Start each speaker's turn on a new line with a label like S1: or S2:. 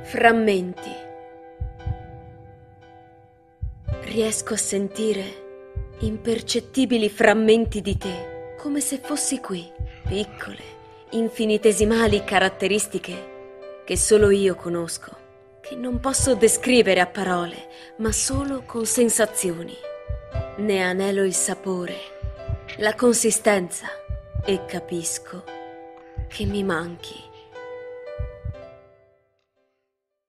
S1: Frammenti. Riesco a sentire impercettibili frammenti di te, come se fossi qui, piccole, infinitesimali caratteristiche che solo io conosco, che non posso descrivere a parole, ma solo con sensazioni. Ne anelo il sapore, la consistenza e capisco che mi manchi.